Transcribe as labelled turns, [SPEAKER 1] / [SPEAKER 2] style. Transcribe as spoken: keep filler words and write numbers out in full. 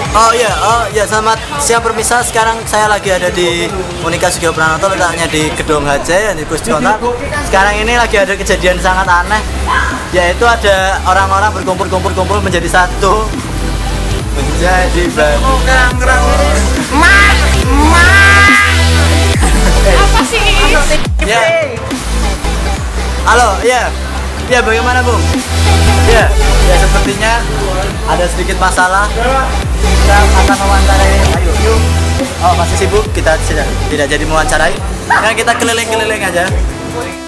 [SPEAKER 1] Oh iya, oh iya, selamat siang permisa. Sekarang saya lagi ada di Unika Sugio Pranoto, letaknya di Gedung H C di Kuskontak. Sekarang ini lagi ada kejadian sangat aneh, yaitu ada orang-orang berkumpul-kumpul-kumpul menjadi satu, menjadi
[SPEAKER 2] Kerang, kerang. Mak, mak. Apa sih?
[SPEAKER 1] Ya. Halo, ya, ya bagaimana Bung? Ya, ya sepertinya ada sedikit masalah. Kita akan mewawancarai. Ayo, yuk. Oh masih sibuk, kita tidak tidak jadi mewawancarai. Kan kita keliling-keliling aja.